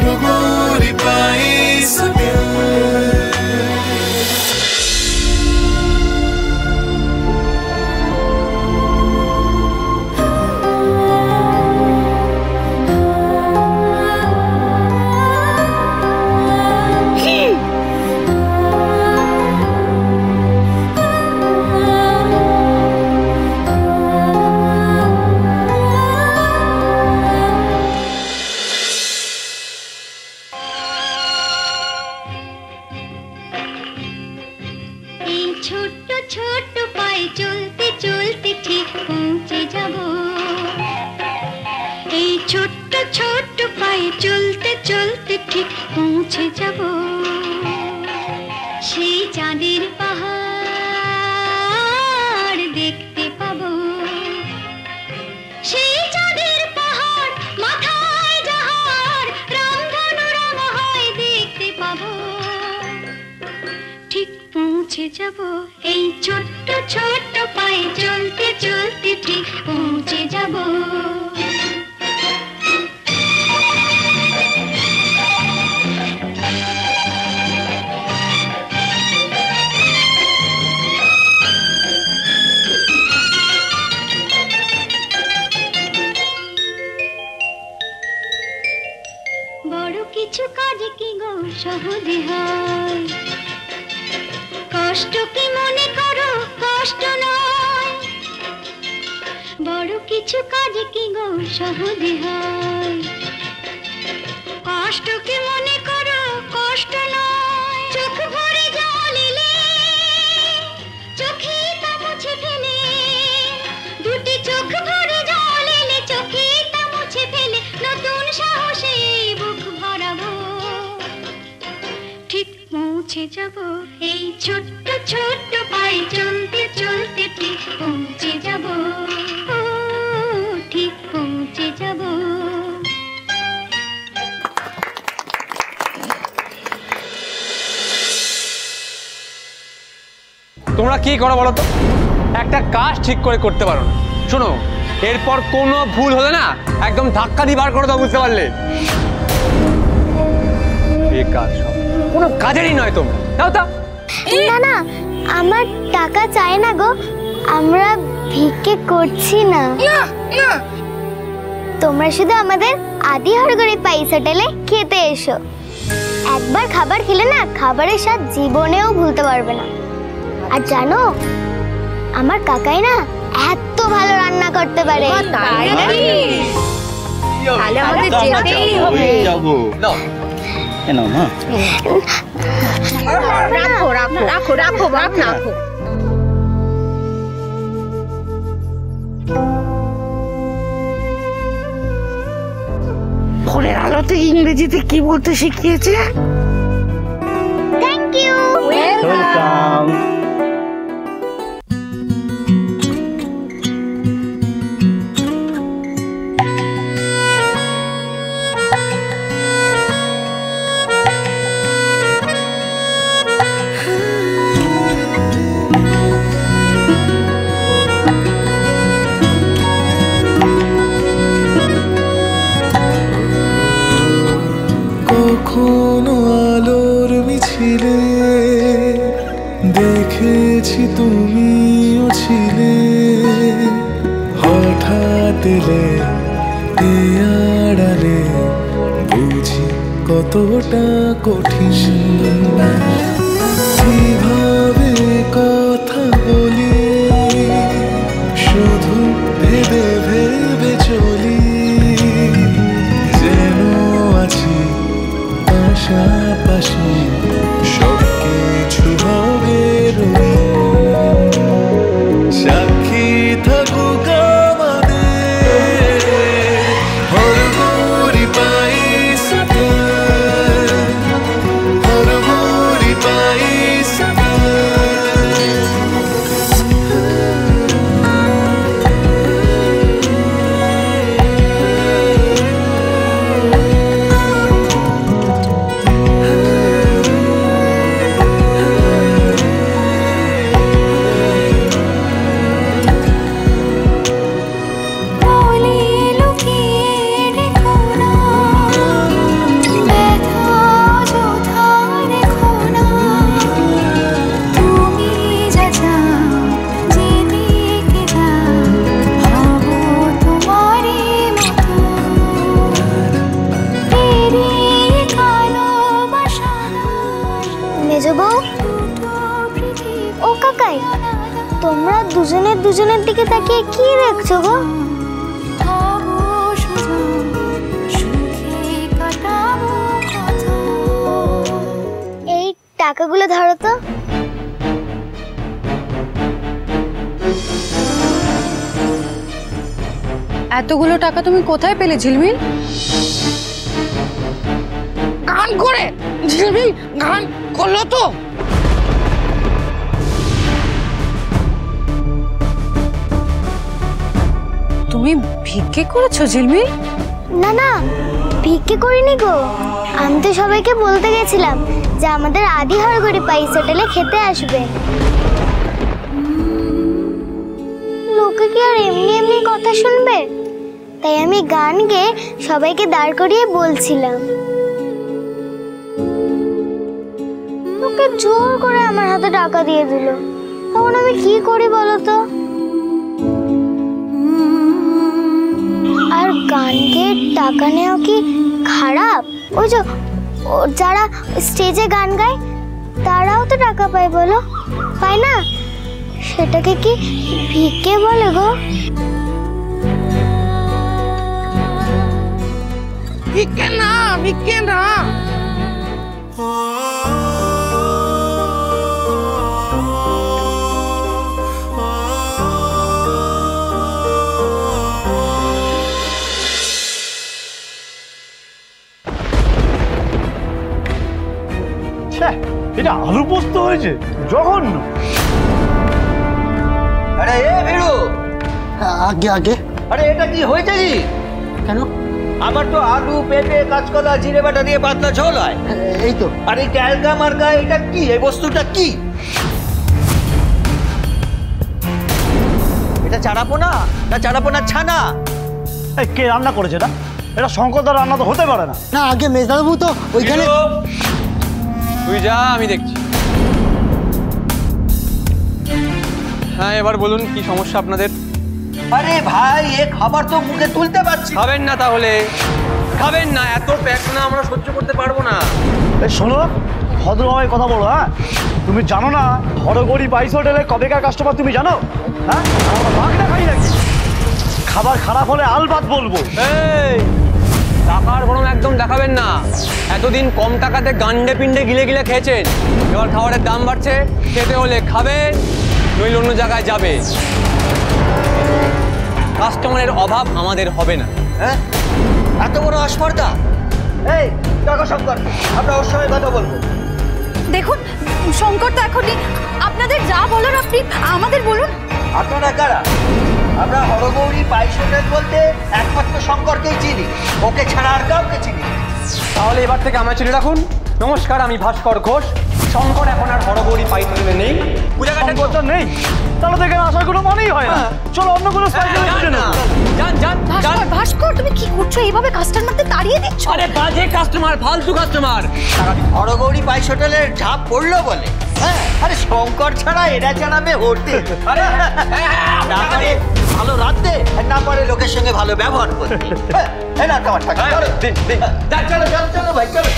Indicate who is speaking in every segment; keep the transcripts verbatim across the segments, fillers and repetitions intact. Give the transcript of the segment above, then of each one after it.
Speaker 1: गोरी पाई सके তোমরা কি করো বলো তো? একটা কাজ ঠিক করে করতে পারো না। শোনো, এরপর কোনো ভুল হলে না একদম ধাক্কা দিয়ে বার করে দাও, বুঝতে পারলে? বেকার সব, কোনো কাজেরই নয় তোমরা। দাও তা।
Speaker 2: না না, আমার টাকা চাই না গো, আমরা ভিক্ষে করছি না। তোমরা শুধু আমাদের আদি হরগড়ি পাইস হোটেলে খেতে এসো। একবার খাবার খেলে না খাবারের স্বাদ জীবনেও ভুলতে পারবে না। আর জানো, আমার কাকাই না এত ভালো রান্না করতে পারে।
Speaker 3: তাহলে আমাদের যেতেই হবে।
Speaker 4: যাবো নাও কেন মা?
Speaker 3: রাখো রাখো রাখো রাখো বাপ রাখো।
Speaker 5: ভোরের আলোতে ইংরেজিতে কি বলতে শিখিয়েছে?
Speaker 2: Thank you.
Speaker 4: ওয়েলকাম।
Speaker 1: কখনো আলোর মিছিলে দেখেছি তুমিও ছিলে, হঠাৎ এলে এ আড়ালে বুঝি কতটা কঠিন। কিভাবে কথা বলি শুধু ভেবে ভেবে চলি, যেন আছি পাশাপাশি সব কিছু হবে রঙিন। সাক্ষী থাকুক আমাদের হরগড়ি পাইস হোটেল, হরগড়ি পাইস হোটেল।
Speaker 2: বউ। ও কাকাই, তোমরা দুজনের দুজনের দিকে তাকিয়ে কি দেখছো গো? এই টাকাগুলো ধরো তো।
Speaker 3: এতগুলো টাকা তুমি কোথায় পেলে ঝিলমিল?
Speaker 5: গান করে ঝিলমিল গান করলো তো।
Speaker 3: তুমি ভিক্ষে করেছো ঝিলমিল?
Speaker 2: না না, ভিক্ষে করিনি গো। আমি তো সবাইকে বলতে গেছিলাম যে আমাদের আদি হরগড়ি পাইস হোটেলে খেতে আসবে। লোকে কি আর এমনি এমনি কথা শুনবে? তাই আমি গান গেয়ে সবাইকে দাঁড় করিয়ে বলছিলাম। লোকে জোর করে আমার হাতে টাকা দিয়ে দিল। তখন আমি কি করি বলো তো? আর গান গেয়ে টাকা নেওয়া কি খারাপ? ওই যে যারা স্টেজে গান গায় তারাও তো টাকা পায়, বলো পায় না? সেটাকে কি ভিক্ষে বলে গো?
Speaker 5: ভিক্ষে না, ভিক্ষে না।
Speaker 4: এটা আলু পোস্ত হয়েছে, জঘন্য।
Speaker 6: আরে এ ভিড়ু,
Speaker 4: আগে আগে
Speaker 6: আরে এটা কি হয়েছে কি?
Speaker 4: কেন?
Speaker 6: আমার তো আলু পেঁপে কাঁচকলা জিরে বাটা দিয়ে পাতলা ঝোল হয়।
Speaker 4: এই তো।
Speaker 6: আর এই ক্যালকা মার্কা এটা কি? এই বস্তুটা কি? এটা চারাপোনা না চারাপোনার ছানা?
Speaker 4: এই কে রান্না করেছে এটা? এটা শঙ্করদার রান্না তো হতে পারে না। না আগে মেজদাবাবু তো ওইখানে।
Speaker 1: ভিড়ু, তুই যা, আমি দেখছি। হ্যাঁ, এবার বলুন কি সমস্যা আপনাদের?
Speaker 6: আরে ভাই, এ খাবার তো মুখে তুলতে পারছি।
Speaker 1: খাবেন না তাহলে? খাবেন না? এত প্যাক না আমরা সহ্য করতে পারবো না।
Speaker 4: এই শোনো, ভদ্রভাবে কথা বলো। হ্যাঁ, তুমি জানো না হরগড়ি পাইস হোটেলে কবেকার কাস্টমার তুমি জানো? হ্যাঁ, আমরা ভাগটা খাই নাকি? খাবার খারাপ হলে আলবাত বলবো।
Speaker 1: এই টাকার গরম একদম দেখাবেন না। এতদিন কম টাকাতে গান্ডে পিন্ডে গিলে গিলে খেয়েছেন, এবার খাবারের দাম বাড়ছে, খেতে হলে খাবেন, নইলে অন্য জায়গায় যাবে। কাস্টমারের অভাব আমাদের হবে না।
Speaker 6: হ্যাঁ, এত বড় আস্পর্ধা? এই টাকা শঙ্কর, আমরা ওর সঙ্গে কথা বলবো।
Speaker 3: দেখুন শঙ্কর তো এখনই, আপনাদের যা বলার আপনি আমাদের বলুন।
Speaker 6: আপনারা কারা? আমরা হরগৌরী পাইস হোটেল বলতে একমাত্র শঙ্করকেই চিনি, ওকে ছাড়া আর কাউকে চিনি।
Speaker 1: তাহলে এবার থেকে আমার চিনে রাখুন। নমস্কার, আমি ভাস্কর ঘোষ। শঙ্কর এখন আর হরগৌরী পাইস হোটেলে নেই। বুঝা গেছে?
Speaker 4: শঙ্করদা নেই, তাহলে তো এখানে আসার কোনো মানেই হয় না। চলো অন্য কোনো স্পাইস হোটেলে
Speaker 1: না, যান যান যান।
Speaker 3: ভাস্কর ভাস্কর তুমি কি করছো? এইভাবে কাস্টমারদের তাড়িয়ে দিচ্ছ?
Speaker 1: আরে বাজে কাস্টমার, ফালতু কাস্টমার।
Speaker 6: হরগৌরী পাইস হোটেলের ঝাঁপ পড়লো বলে? হ্যাঁ, আরে শঙ্কর ছাড়া এরা জানাবে হতে।
Speaker 1: আরে
Speaker 6: না পারে ভালো রাখতে, আর না পারে লোকের সঙ্গে ভালো ব্যবহার করতে। হ্যাঁ, এই না তোমার টাকা। চলো,
Speaker 1: দিন, দিন।
Speaker 6: যান, চলো চলো চলো ভাই, চলো।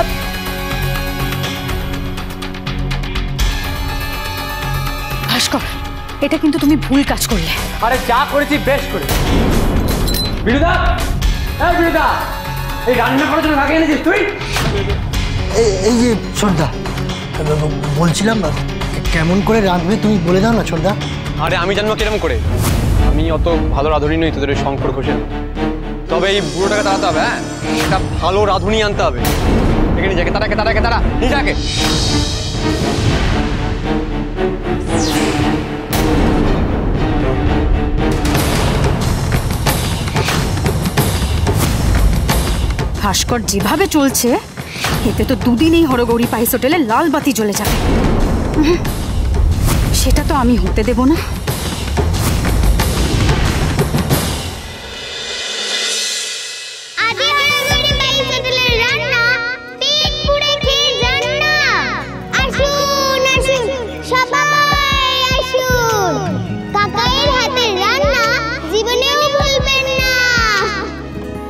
Speaker 3: ভাস্কর, এটা কিন্তু তুমি ভুল কাজ করলে।
Speaker 1: আরে যা করেছি বেশ করে। বিরুদা, এই বিরুদা, এই রান্না করার জন্য কাকে এনেছিস তুই?
Speaker 7: এই এই যে ছোটদা, বলছিলাম কেমন করে রাঁধবে তুমি বলে দাও না ছোটদা।
Speaker 1: আরে আমি জানবো কিরম করে? আমি অত ভালো রাঁধুনি নই তোদের ওই শঙ্কর ঘোষের। তবে এই বুড়োটাকে তাড়াতে হবে। হ্যাঁ, একটা ভালো রাঁধুনি আনতে হবে। এখানে নিজেকে তারাকে তারাকে তারা নিজেকে।
Speaker 3: ভাস্কর যেভাবে চলছে এতে তো দুদিনেই হরগৌরী পাইস হোটেলে লাল বাতি জ্বলে যাবে। উহুম, সেটা তো আমি হতে দেব না।
Speaker 2: আদি হরগড়ি পাইস হোটেলের রান্না পেট পুড়ে খেয়ে যান না। আসুন আসুন সবাই আসুন, কাকাইয়ের হাতের রান্না জীবনেও ভুলবেন না।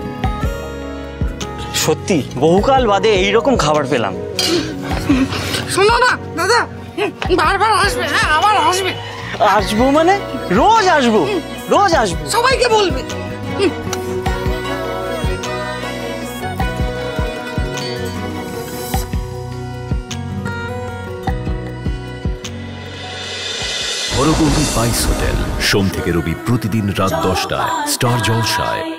Speaker 8: সত্যি বহুকাল বাদে এইরকম খাবার পেলাম।
Speaker 5: শোনো না দাদা, হুম, বারবার আসবে, হ্যাঁ আবার আসবে,
Speaker 4: আসবো মানে রোজ আসবো, রোজ আসবো।
Speaker 5: সবাইকে বলবে।
Speaker 8: হরগৌরী স্পাইস হোটেল, সোম থেকে রবি প্রতিদিন রাত দশটায় স্টার জলসায়।